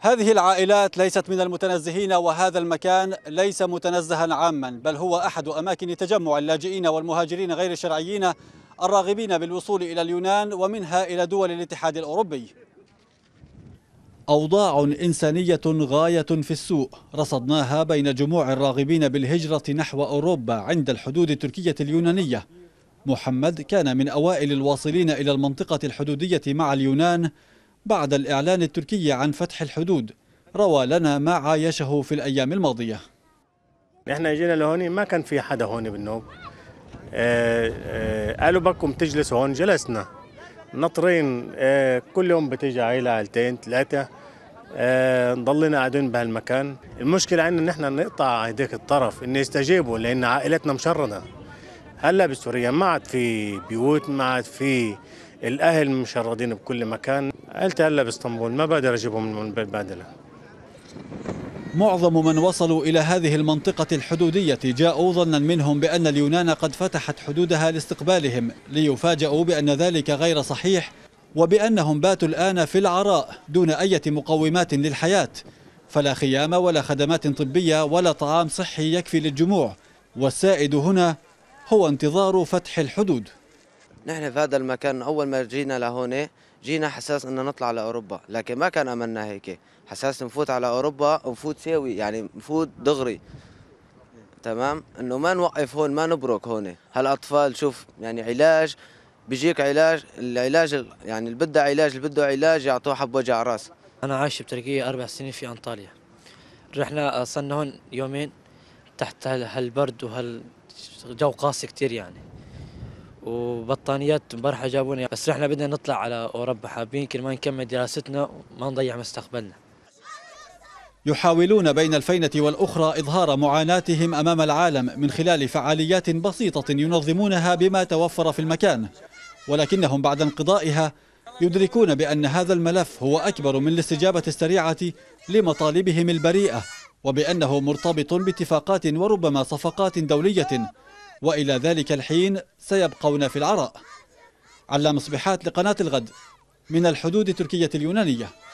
هذه العائلات ليست من المتنزهين، وهذا المكان ليس متنزها عاما، بل هو أحد أماكن تجمع اللاجئين والمهاجرين غير الشرعيين الراغبين بالوصول إلى اليونان ومنها إلى دول الاتحاد الأوروبي. أوضاع إنسانية غاية في السوء رصدناها بين جموع الراغبين بالهجرة نحو أوروبا عند الحدود التركية اليونانية. محمد كان من أوائل الواصلين إلى المنطقة الحدودية مع اليونان بعد الإعلان التركي عن فتح الحدود. روى لنا ما عايشه في الأيام الماضية. احنا جينا لهون ما كان في حدا هون بالنوب. قالوا بدكم تجلسوا هون، جلسنا ناطرين. كل يوم بتيجي عائلة عائلتين ثلاثة، نضلنا قاعدين بهالمكان. المشكلة عندنا نحن نقطع هديك الطرف إن يستجيبوا، لأن عائلتنا مشردة. هلا بسوريا ما عاد في بيوت، ما عاد في، الأهل مشردين بكل مكان. عائلتي هلا باسطنبول، ما بقدر أجيبهم من بيت بادلة. معظم من وصلوا إلى هذه المنطقة الحدودية جاءوا ظنا منهم بأن اليونان قد فتحت حدودها لاستقبالهم، ليفاجئوا بأن ذلك غير صحيح، وبأنهم باتوا الآن في العراء دون أي مقومات للحياة، فلا خيام ولا خدمات طبية ولا طعام صحي يكفي للجموع، والسائد هنا هو انتظار فتح الحدود. نحن في هذا المكان أول ما جينا لهون جينا حساس إنه نطلع لأوروبا، لكن ما كان أملنا هيك، حساس نفوت على أوروبا ونفوت ساوي، يعني نفوت دغري تمام، إنه ما نوقف هون، ما نبرك هون. هالأطفال شوف يعني علاج، بيجيك علاج، العلاج يعني اللي بده علاج، اللي بده علاج يعطوه حب وجع راس. أنا عايش بتركيا 4 سنين في أنطاليا. رحنا صرنا هون يومين تحت هالبرد وهالجو قاسي كتير يعني، وبطانيات امبارحة جابونا، بس رحنا بدنا نطلع على أوروبا، حابين يمكن ما نكمل دراستنا وما نضيع مستقبلنا. يحاولون بين الفينة والأخرى إظهار معاناتهم أمام العالم من خلال فعاليات بسيطة ينظمونها بما توفر في المكان، ولكنهم بعد انقضائها يدركون بأن هذا الملف هو أكبر من الاستجابة السريعة لمطالبهم البريئة، وبأنه مرتبط باتفاقات وربما صفقات دولية، وإلى ذلك الحين سيبقون في العراء. علام صبيحات لقناة الغد من الحدود التركية اليونانية.